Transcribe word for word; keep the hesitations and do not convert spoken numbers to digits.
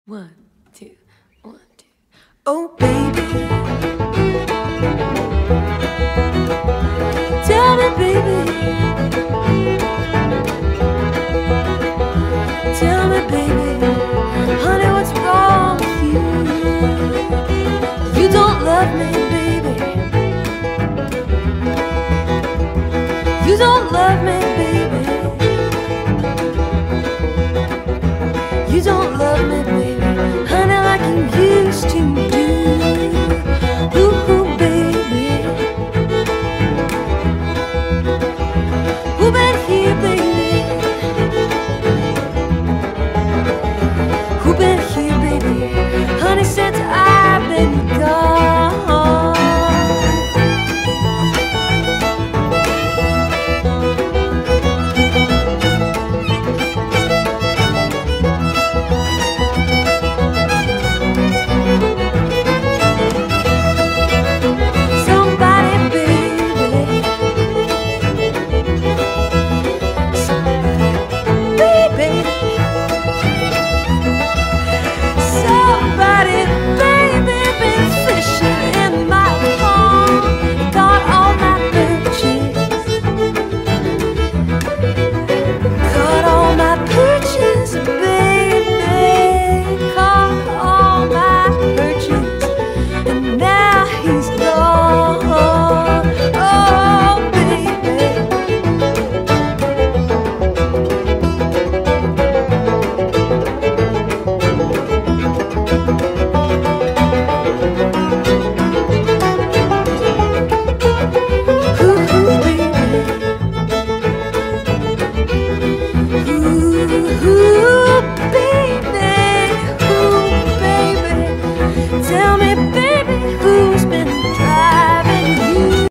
One, two, one, two. Oh, baby. Tell me, baby. Tell me, baby. Honey, what's wrong with you? You don't love me, baby. You don't love me.